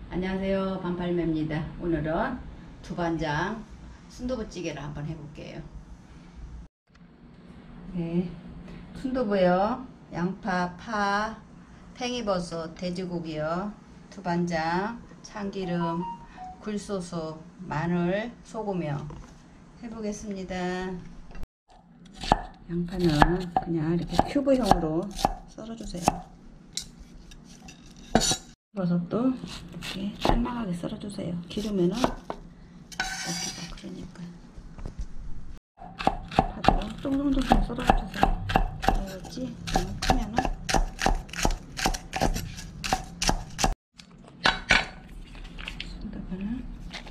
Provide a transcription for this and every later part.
안녕하세요, 반팔매입니다. 오늘은 두반장 순두부찌개를 한번 해볼게요. 네, 순두부요, 양파, 파, 팽이버섯, 돼지고기요, 두반장, 참기름, 굴소스, 마늘, 소금이요. 해보겠습니다. 양파는 그냥 이렇게 큐브형으로 썰어주세요. 버섯도 이렇게 짤막하게 썰어주세요. 기르면은 먹기가 그러니까. 파도 쫑쫑쫑쫑 썰어주세요. 그래야지 너무 크면은 순두부는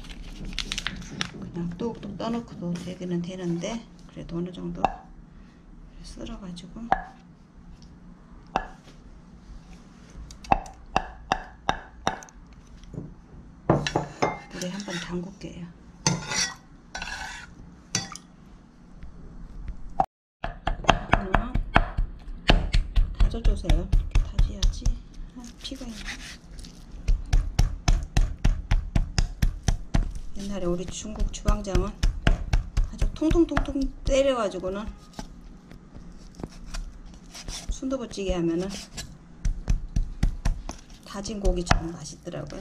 그냥 뚝뚝 떠놓고도 되기는 되는데 그래도 어느 정도 썰어가지고 물에 한번 담글게요. 하나 다져주세요. 이렇게 다져야지 피가 있네. 옛날에 우리 중국 주방장은 아주 통통통통 때려가지고는 순두부찌개 하면은 다진 고기처럼 맛있더라고요.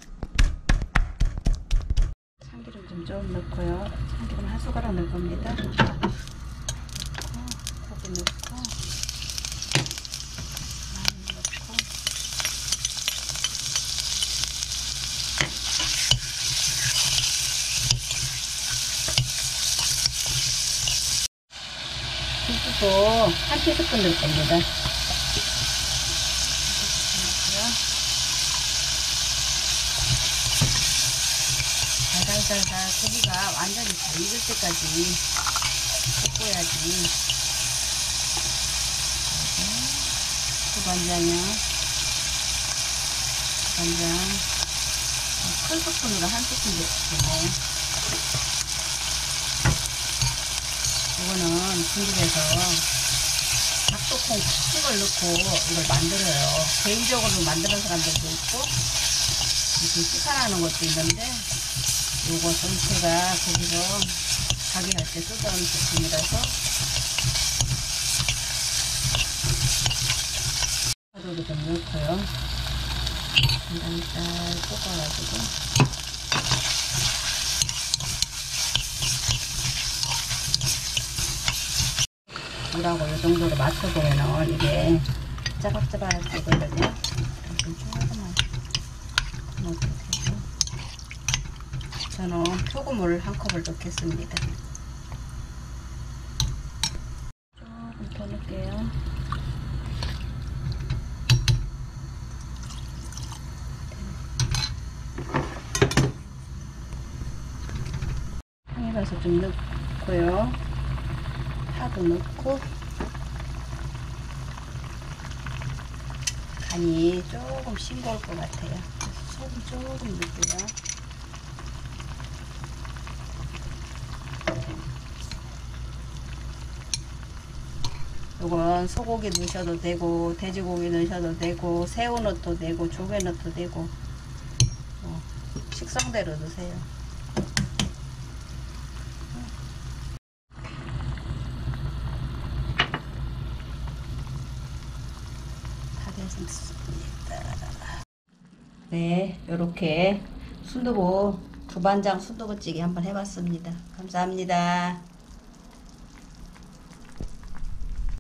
참기름 좀 넣고요. 참기름 한 숟가락 넣을 겁니다. 고기 넣고 마늘 넣고 굴소스 한 티스푼 넣을 겁니다. 달달달 고기가 완전히 잘 익을 때까지 볶아야지. 두반장이요. 두반장 큰 스푼으로 한 스푼 넣겠네. 이거는 중국에서 닭도콩 큰 걸 넣고 이걸 만들어요. 개인적으로 만드는 사람들도 있고 이렇게 시판하는 것도 있는데 요것은 제가 거기서 가게 할 때 쓰던 제품이라서 파도도 좀 넣고요. 간단히 볶아가지고 물하고 이 정도로 맞춰보면 이게 짜박짜박 되거든요. 조금만 넣어주세요. 저는 소금을 한 컵을 넣겠습니다. 조금 더 넣을게요. 팽이버섯 좀 넣고요. 파도 넣고 간이 조금 싱거울 것 같아요. 소금 조금 넣고요. 이건 소고기 넣으셔도 되고 돼지고기 넣으셔도 되고 새우 넣어도 되고 조개 넣어도 되고 식성대로 넣으세요. 다 됐습니다. 네, 요렇게 순두부 두반장 순두부찌개 한번 해봤습니다. 감사합니다.